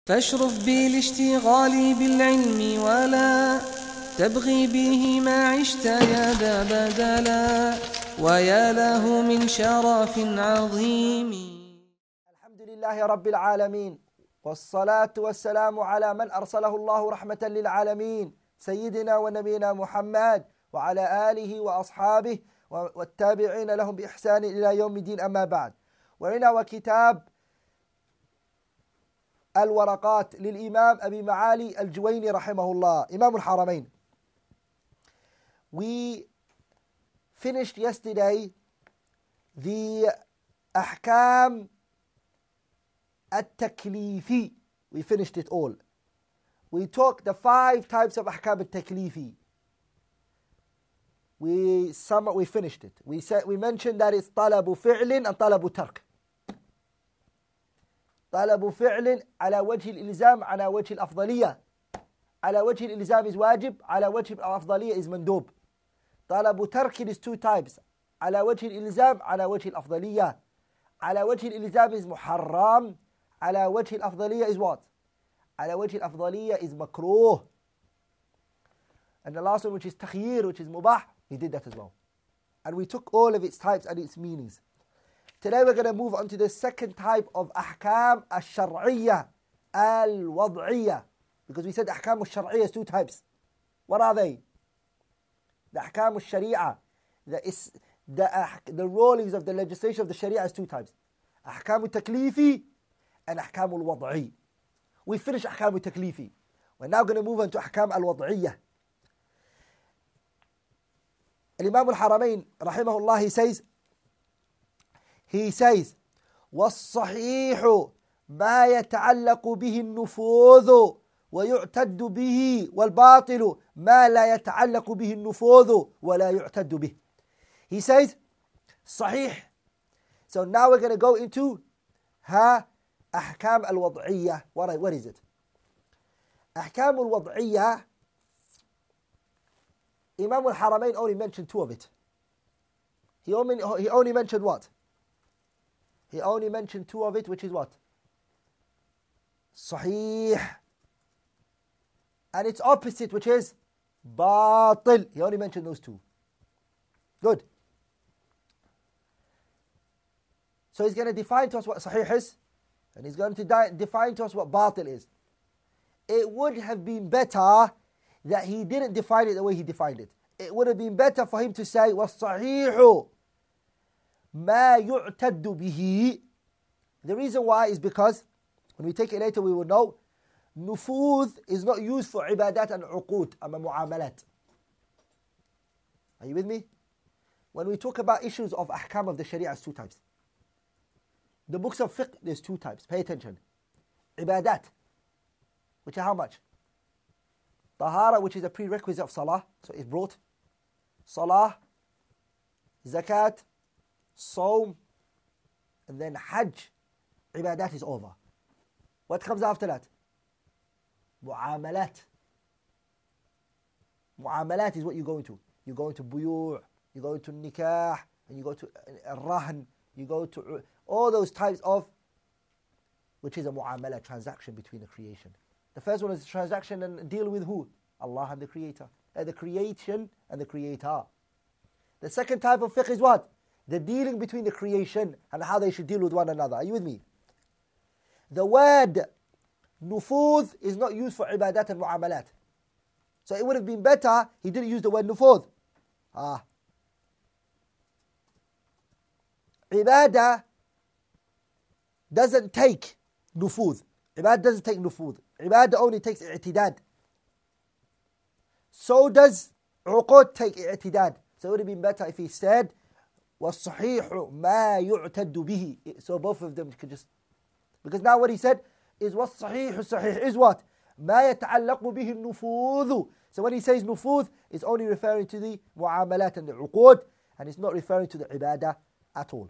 فاشرف بالاشتغال بالعلم ولا تبغي به ما عشت يا ذا بدلا ويا له من شرف عظيم. الحمد لله رب العالمين، والصلاة والسلام على من أرسله الله رحمة للعالمين سيدنا ونبينا محمد وعلى آله وأصحابه والتابعين لهم بإحسان إلى يوم الدين. أما بعد، وهنا وكتاب الورقات للإمام أبي معالي الجويني رحمه الله، إمام الحرمين. We finished yesterday the أحكام التكليفي. We finished it all. We took the 5 types of أحكام التكليفي. We finished it. We mentioned that it's طلب فعل and طلب ترك. طلب فعل على وجه الإلزام على وجه الأفضلية. على وجه الإلزام is واجب، على وجه الأفضلية is مندوب. طلب ترك is 2 types. على وجه الإلزام على وجه الأفضلية. على وجه الإلزام is محرم. على وجه الأفضلية is what? على وجه الأفضلية is مكروه. And the last one, which is تخيير, which is مباح, we did that as well. And we took all of its types and its meanings. Today we're going to move on to the second type of أحكام الشرعية الوضعية. Because we said أحكام الشرعية is 2 types. What are they? The أحكام الشريعة, the rulings of the legislation of the Sharia is 2 types. أحكام التكليفي and أحكام الوضعي. We finished أحكام التكليفي. We're now going to move on to أحكام الوضعية. الإمام الحرمين رحمه الله he says والصحيح ما يتعلق به النفوذ ويعتد به، والباطل ما لا يتعلق به النفوذ ولا يعتد به. He says صحيح. So now we're going to go into أحكام الوضعية. What is it? أحكام الوضعية, Imam al-Haramain only mentioned 2 of it. He only mentioned what? He only mentioned 2 of it, which is what? Sahih. And its opposite, which is Batil. He only mentioned those 2. Good. So he's going to define to us what Sahih is, and he's going to define to us what Batil is. It would have been better that he didn't define it the way he defined it. It would have been better for him to say وَالصَّحِيحُ مَا يُعْتَدُّ بِهِ. The reason why is because, when we take it later we will know, nufudh is not used for ibadat and uqud, ama mu'amalat. Are you with me? When we talk about issues of ahkam of the sharia, it's 2 types. The books of fiqh, there's 2 types. Pay attention. Ibadat, which are how much? Tahara, which is a prerequisite of salah, so it's brought. Salah, zakat, Sawm, and then Hajj. Ibadat is over. What comes after that? Mu'amalat. Mu'amalat is what you go into. You go into buyu', you go into nikah, and you go to rahn, you go to all those types of, which is a mu'amalat, transaction between the creation. The first one is a transaction and deal with who? Allah and the creator. The creation and the creator. The second type of fiqh is what? The dealing between the creation and how they should deal with one another. Are you with me? The word nufudh is not used for ibadat and mu'amalat. So it would have been better he didn't use the word nufudh. Ibadah doesn't take nufudh. Ibadah doesn't take nufudh. Ibadah only takes i'tidad. So does uqud take i'tidad. So it would have been better if he said وَالصَّحِيحُ مَا يُعْتَدُّ بِهِ. So both of them could just, because now what he said is وَالصَّحِيحُ, sahih is what? مَا يَتَعَلَّقُ بِهِ النُّفُوذُ. So when he says nufudh, it's only referring to the mu'amalat and the uqud, and it's not referring to the ibadah at all.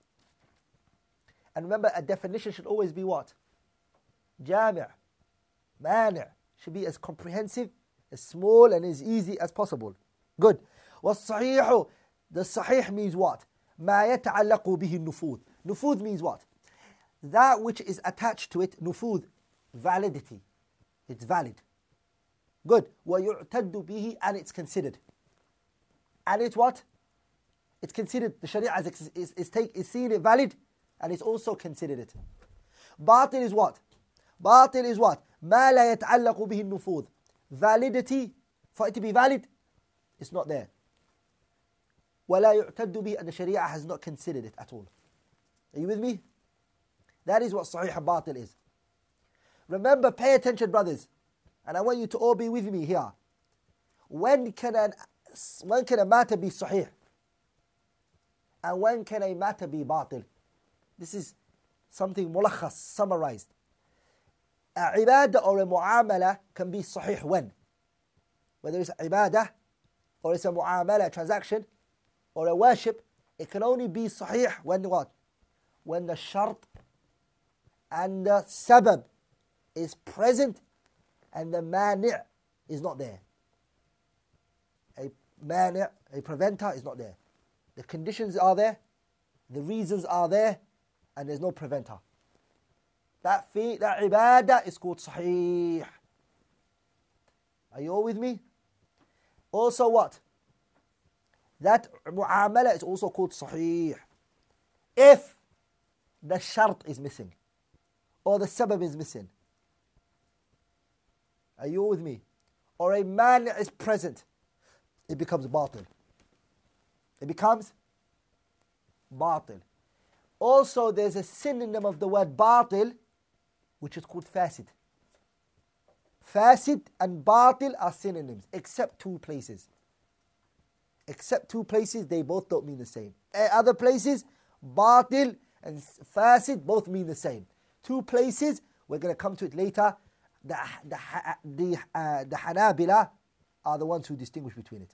And remember, a definition should always be what? Jami', mani', should be as comprehensive, as small and as easy as possible. Good. وَالصَّحِيحُ, the sahih means what? مَا يَتَعَلَّقُ بِهِ النُّفُوذ. Nufudh means what? That which is attached to it, nufudh, validity. It's valid. Good. وَيُعْتَدُّ بِهِ, and it's considered. And it's what? It's considered. The Sharia is seen it valid, and it's also considered it. Batil is what? Batil is what? مَا لَا يَتَعَلَّقُ بِهِ النُّفُوذ. Validity, for it to be valid, it's not there. وَلَا يُعْتَدُّ بِهِ, and the Sharia has not considered it at all. Are you with me? That is what Sahih and Batil is. Remember, pay attention, brothers. And I want you to all be with me here. When can a matter be Sahih? And when can a matter be Batil? This is something mulakhas, summarized. A ibadah or a mu'amala can be Sahih when? Whether it's ibadah, or it's a mu'amala, a transaction, or a worship, it can only be Sahih when what? When the shart and the sabab is present and the mani' is not there. A mani', a preventer is not there. The conditions are there, the reasons are there, and there's no preventer. That ibadah is called Sahih. Are you all with me? Also what? That mu'amala is also called Sahih. If the shart is missing, or the sabab is missing. Are you all with me? Or a man is present, it becomes batil. It becomes batil. Also, there's a synonym of the word batil, which is called fasid. Fasid and batil are synonyms, except two places. Except two places, they both don't mean the same. Other places, batil and fasid both mean the same. Two places, we're going to come to it later. The Hanabila are the ones who distinguish between it.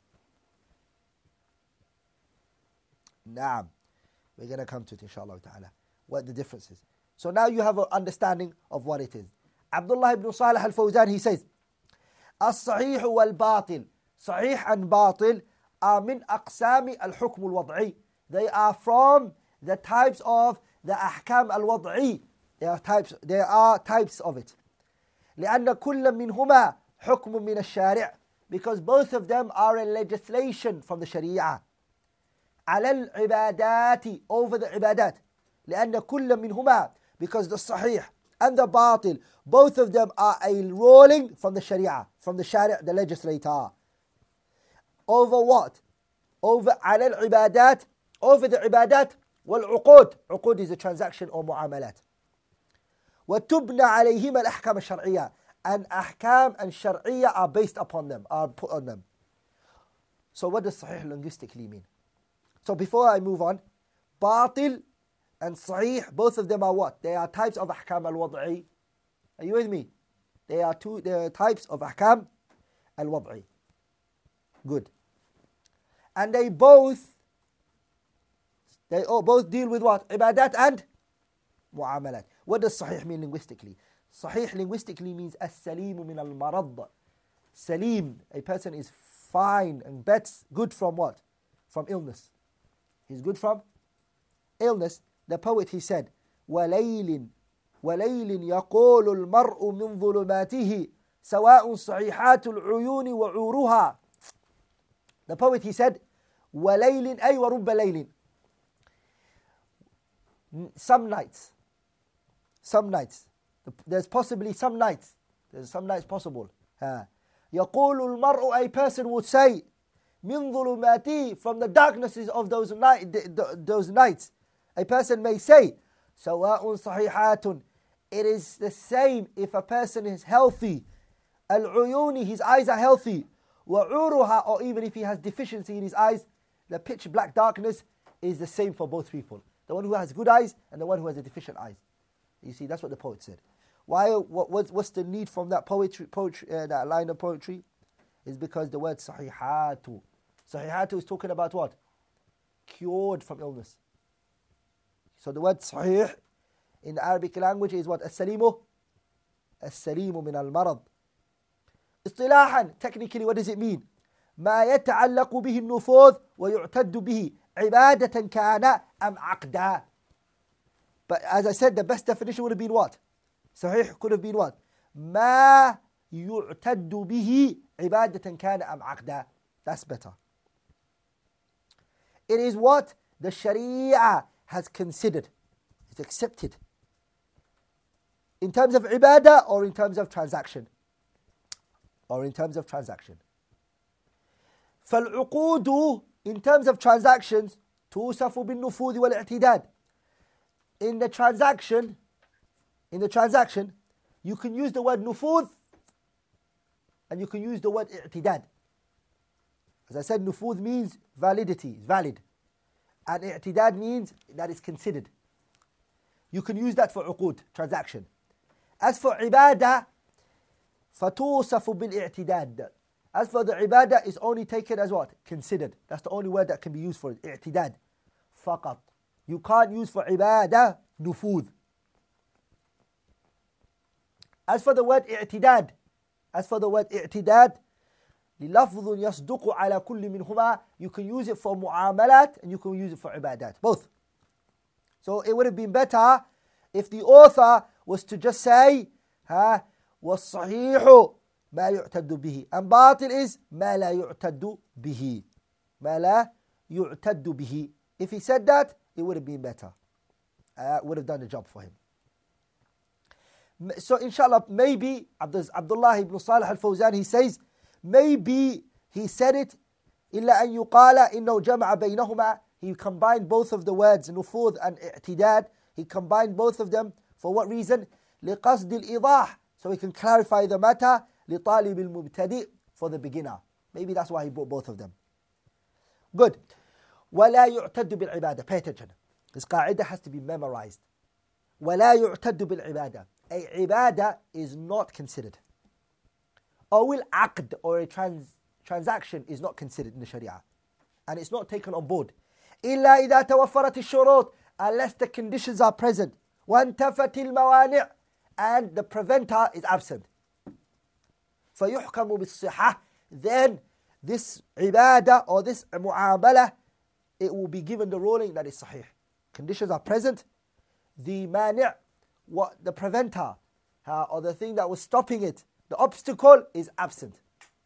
Naam. We're going to come to it, inshallah ta'ala, what the difference is. So now you have an understanding of what it is. Abdullah ibn Salih al-Fawzan, he says, الصحيح والباطل, صحيح and batil are min aqsami al-hukm al-wad'i. They are from the types of the ahkam al-wad'i. There are types of it. لأن كل منهما حكم من الشارع, because both of them are a legislation from the Sharia. على العبادات, over the ibadat. لأن كل منهما, because the sahih and the batil, both of them are a ruling from the Sharia, from the Sharia, the legislator. Over what? Over على العبادات, over the ibadat, والعقود. عقود is a transaction or mu'amalat. وتبنى عليهما الأحكام الشرعية, and ahkam and sharia are based upon them, are put on them. So what does sahih linguistically mean? So before I move on, batil and sahih, both of them are what? They are types of ahkam al-wad'i. Are you with me? They are types of ahkam al-wad'i. Good. And they both deal with what? Ibadat and mu'amalat. What does sahih mean linguistically? Sahih linguistically means as-salimu min al-marad. Salim, a person is fine and good from what? From illness. He's good from illness. The poet, he said, وَلَيْلٍ يَقُولُ الْمَرْءُ مِنْ ظُلُمَاتِهِ سَوَاءٌ صَحِيحَاتُ الْعُيُونِ وَعُورُهَا. The poet, he said, وَلَيْلٍ أَيْ وَرُبَّ لَيْلٍ. Some nights. There's possibly some nights. There's some nights possible. يَقُولُ الْمَرْءُ, a person would say, مِنْ ظُلُمَاتِهِ, from the darknesses of those nights. A person may say, سَوَاءٌ صَحِيحَاتٌ. It is the same if a person is healthy. الْعُيُونِ, his eyes are healthy. وَعُورُهَا, or even if he has deficiency in his eyes, the pitch black darkness is the same for both people. The one who has good eyes and the one who has a deficient eyes. You see, that's what the poet said. Why? What's the need from that poetry? That line of poetry is because the word sahihatu. Sahihatu is talking about what? Cured from illness. So the word sahih in the Arabic language is what? As-salimu min al-marad. اصطلاحا, technically, what does it mean? ما يتعلق به النفوذ ويعتد به عبادة كان أم عقدا. But as I said, the best definition would have been what? Sahih could have been what? ما يعتد به عبادة كان أم عقدا. That's better. It is what the Sharia has considered. It's accepted. In terms of ibadah or in terms of transaction? Or in terms of transaction. فالعقود in terms of transactions توصف بالنفوذ والاعتداد. In the transaction, you can use the word nufudh and you can use the word i'tidad. As I said, nufudh means validity, valid. And i'tidad means that it's considered. You can use that for uqud, transaction. As for ibadah, فَتُوصَفُ بِالْإِعْتِدَادِ. As for the ibadah, it's only taken as what? Considered. That's the only word that can be used for it. i'tidad. فقط. You can't use for ibadah, nufudh. As for the word i'tidad, لِلَفْظٌ يَصْدُقُ عَلَى كُلِّ مِنْهُمَا. You can use it for mu'amalat and you can use it for ibadat. Both. So it would have been better if the author was to just say, وَالصَّحِيحُ مَا يُعْتَدُّ بِهِ. And batil is مَا لَا يُعْتَدُّ بِهِ. مَا لَا يُعْتَدُّ بِهِ. If he said that, it would have been better. Would have done the job for him. So inshallah, maybe Abdullah ibn Salih al-Fawzan, he says, maybe he said it إلا أن يقال إنه جمع بينهما. He combined both of the words nufudh and i'tidad. He combined both of them. For what reason? لقصد الإيضاح. So he can clarify the matter. لطالب المبتدئ. For the beginner. Maybe that's why he brought both of them. Good. ولا يعتد بالعبادة. Pay attention. This qa'idah has to be memorized. ولا يعتد بالعبادة. A ibadah is not considered. Or aqd, or a transaction is not considered in the Sharia. And it's not taken on board. إلا إذا توفرت الشروط. Unless the conditions are present. وانتفت الموانع. And the preventer is absent. فيحكم بالصحة. Then this ibadah or this mu'amalah, it will be given the ruling that is sahih. Conditions are present. The mani', what the preventer, or the thing that was stopping it, the obstacle is absent.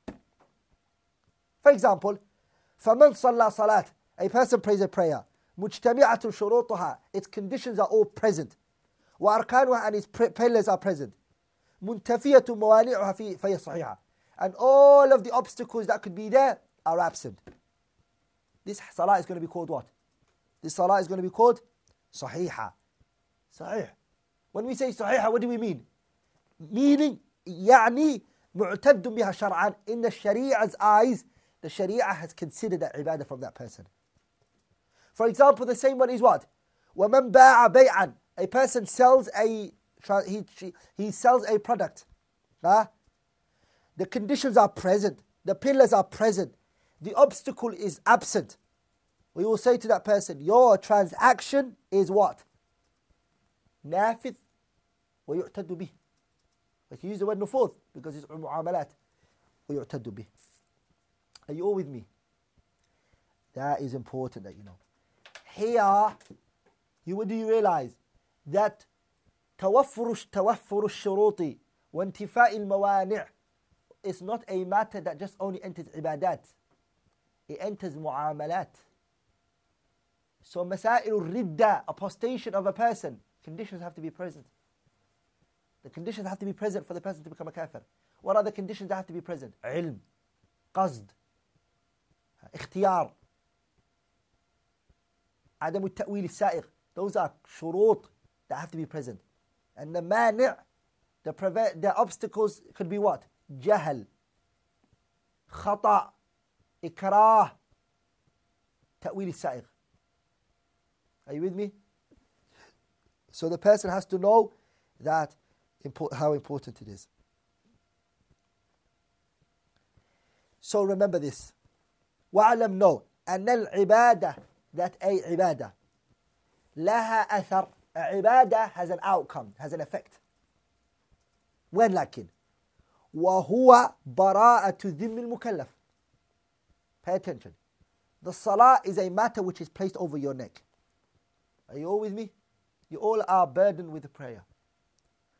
For example, فَمَنْ صَلَّى صَلَاةً. A person prays a prayer. مُجْتَمِعَةُ شُرُوطُهَا. Its conditions are all present. وَأَرْكَانُهَا. And its pillars are present. مُنْتَفِيَةُ مَوَانِعُهَا فِيهِ صَحِيحًا. And all of the obstacles that could be there are absent. This salah is going to be called what? This salah is going to be called sahiha. Sahih. When we say sahiha, what do we mean? Meaning, يعني معتد بها شرعا. In the Sharia's eyes, the Sharia has considered that ibadah from that person. For example, the same one is what? وَمَنْ بَاعَ بَيْعًا. A person sells he sells a product. The conditions are present. The pillars are present. The obstacle is absent. We will say to that person, your transaction is what? نافذ ويعتد به. We can use the word nufudh because it's mu'amalat. ويعتد به. Are you all with me? That is important that you know. Here, do you realize that توفر الشروط وانتفاء الموانع is not a matter that just only enters ibadat. It enters mu'amalat. So مسائل الردة, apostation of a person, conditions have to be present. The conditions have to be present for the person to become a kafir. What are the conditions that have to be present? علم, قصد, اختيار, عدم التأويل السائغ. Those are شروط that have to be present. And the mani', the obstacles could be what? جهل, خطأ, إكراه, تأويل السائغ. Are you with me? So the person has to know that how important it is. So remember this. وَعَلَمْ know أن العبادة, that a ibadah, لها أثر. A ibadah has an outcome, has an effect. When لكن وهو براءة ذم المكلف. Pay attention. The salah is a matter which is placed over your neck. Are you all with me? You all are burdened with the prayer.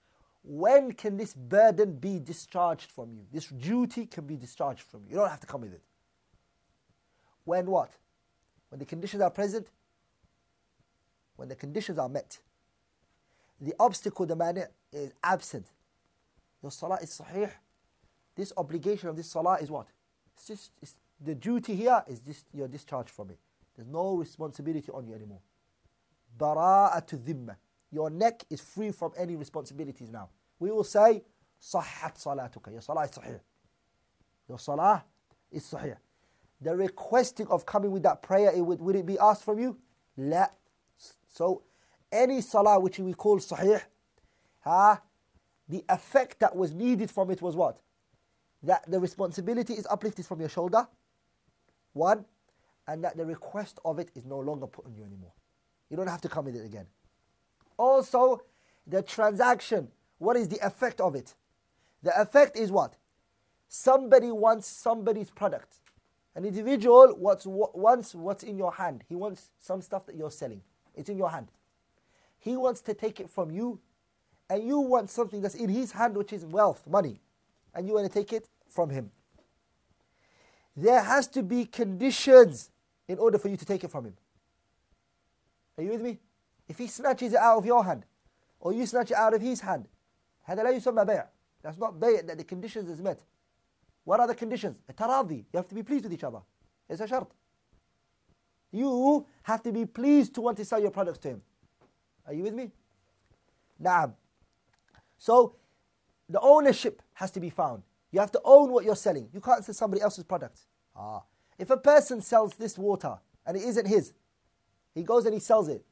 when can this burden be discharged from you? This duty can be discharged from you. You don't have to come with it. When what? When the conditions are present, when the conditions are met. The obstacle, the mani' is absent. Your salah is sahih. This obligation of this salah is what? It's the duty here is just you're discharged from it. There's no responsibility on you anymore. Bara'atu dhimma. Your neck is free from any responsibilities now. We will say, Sahhat salatuka. Your salah is sahih. Your salah is sahih. The requesting of coming with that prayer, would it be asked from you? La. So, any salah which we call sahih, the effect that was needed from it was what? That the responsibility is uplifted from your shoulder, one, and that the request of it is no longer put on you anymore. You don't have to come with it again. Also, the transaction, what is the effect of it? The effect is what? Somebody wants somebody's product. An individual wants what's in your hand. He wants some stuff that you're selling. It's in your hand. He wants to take it from you, and you want something that's in his hand, which is wealth, money, and you want to take it from him. There has to be conditions in order for you to take it from him. Are you with me? If he snatches it out of your hand, or you snatch it out of his hand, هذا لا يسمى بيع. That's not bay'a, that the conditions is met. What are the conditions? التراضي. You have to be pleased with each other. It's a shart. You have to be pleased to want to sell your products to him. Are you with me? Naam. So, the ownership has to be found. You have to own what you're selling. You can't sell somebody else's products. If a person sells this water and it isn't his, he goes and he sells it.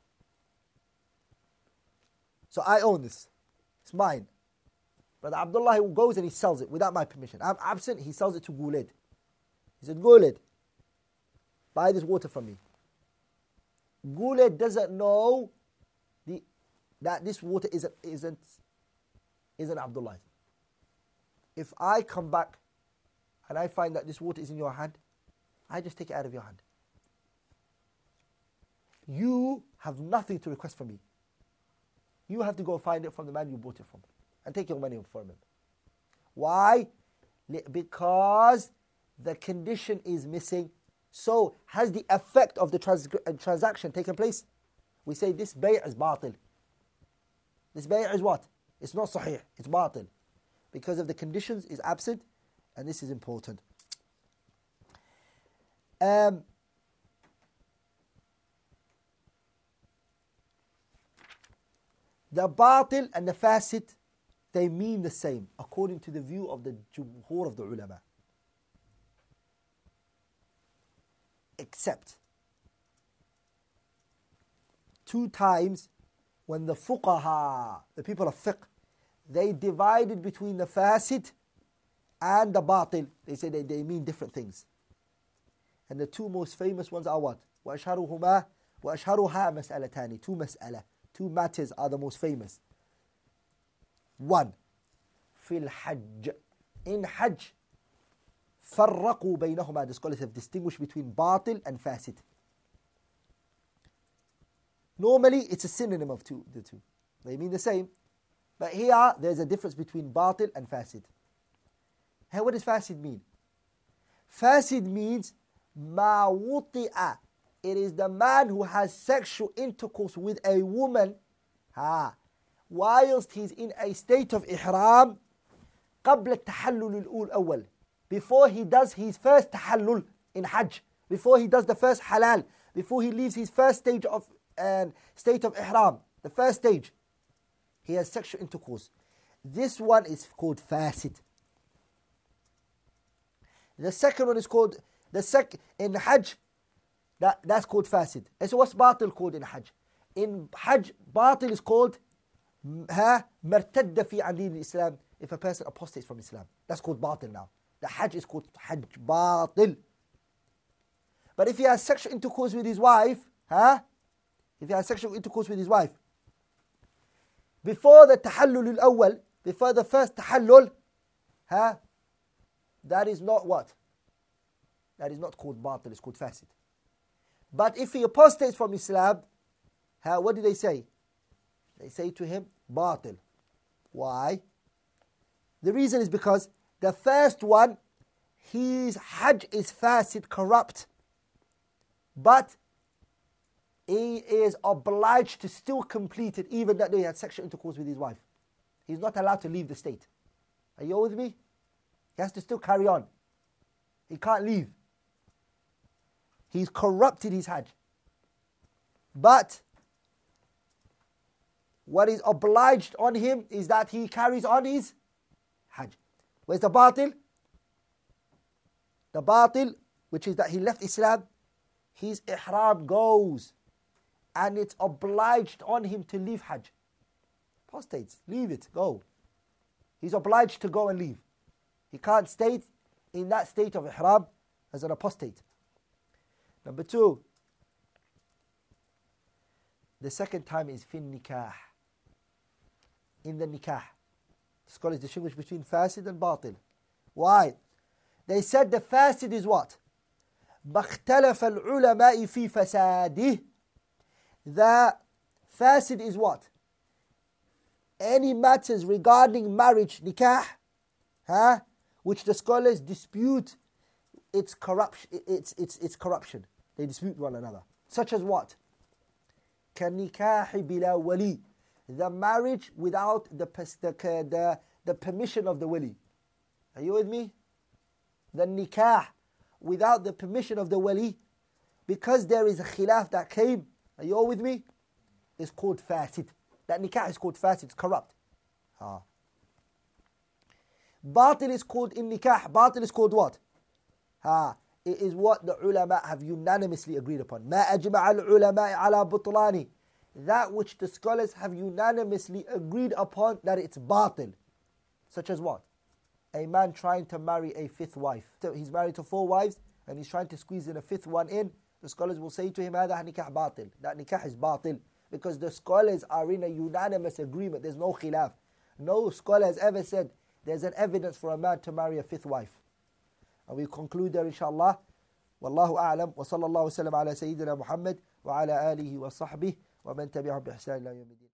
So I own this. It's mine. Brother Abdullah goes and he sells it without my permission. I'm absent, he sells it to Guled. He said, Guled, buy this water from me. Guled doesn't know that this water isn't Abdullah's. If I come back and I find that this water is in your hand, I just take it out of your hand. You have nothing to request from me. You have to go find it from the man you bought it from and take your money from him. Why? Because the condition is missing. So, has the effect of the transaction taken place? We say this bay' is batil. This bay' is what? It's not sahih, it's batil. Because of the conditions is absent, and this is important. The batil and the fasid, they mean the same, according to the view of the jumhur of the ulama. Except 2 times when the fuqaha, the people of fiqh, they divided between the fasid and the batil. They say they mean different things. And the 2 most famous ones are what? وَأَشْهَرُهُمَا وَأَشْهَرُهَا مَسْأَلَتَانِ 2 mas'ala. 2 matters are the most famous. 1. فِي الْحَجِّ. In Hajj, فَرَّقُوا بَيْنَهُمَا. The scholars have distinguished between batil and fasid. Normally, it's a synonym of the two. They mean the same. But here, there's a difference between batil and fasid. Hey, what does fasid mean? Fasid means مَا وُطِئَ. It is the man who has sexual intercourse with a woman whilst he's in a state of ihram قبل التحلل الأول. Before he does his first tahallul in Hajj, before he does the first halal, before he leaves his first stage of ihram, the first stage, he has sexual intercourse. This one is called fasid. The second one is called in Hajj. That's called fasid. And so what's batil called in Hajj? In Hajj, batil is called مرتد في عن دين الإسلام. If a person apostates from Islam, that's called batil now. The Hajj is called Hajj batil. But if he has sexual intercourse with his wife, if he has sexual intercourse with his wife, before the tahallul al-awwal, before the first tahallul, that is not what? That is not called batil, it's called fasid. But if he apostates from Islam, what do they say? They say to him, batil. Why? The reason is because the first one, his Hajj is fasid, corrupt. But he is obliged to still complete it even though he had sexual intercourse with his wife. He's not allowed to leave the state. Are you all with me? He has to still carry on. He can't leave. He's corrupted his Hajj. But what is obliged on him is that he carries on his Hajj. Where's the batil? The batil, which is that he left Islam, his ihram goes. And it's obliged on him to leave Hajj. Apostates, leave it, go. He's obliged to go and leave. He can't stay in that state of ihram as an apostate. Number 2, the second time is fin nikah. In the nikah. Scholars distinguish between fasid and batil. Why? They said the fasid is what? مختلف العلماء في فساده. The fasid is what? Any matters regarding marriage, nikah, which the scholars dispute its corruption. Its corruption. They dispute one another. Such as what? كَنِكَاحِ بِلَا wali. The marriage without the permission of the wali. Are you with me? The nikah without the permission of the wali, because there is a khilaf that came, are you all with me? It's called fasid. That nikah is called fasid, it's corrupt. Batil is called in nikah. Batil is called what? It is what the ulama have unanimously agreed upon. ما أجمع العلماء على بطلانه. That which the scholars have unanimously agreed upon that it's batil. Such as what? A man trying to marry a 5th wife. So he's married to 4 wives and he's trying to squeeze in a 5th one in. The scholars will say to him, هذا nikah batil. That nikah is batil. Because the scholars are in a unanimous agreement. There's no khilaf. No scholar has ever said there's an evidence for a man to marry a 5th wife. And we conclude there inshallah. Wallahu a'lam. Wa sallallahu wa sallam ala Sayyidina Muhammad wa ala alihi wa sahbihi wa man tabi'ahum bi ihsan ila yawmiddin.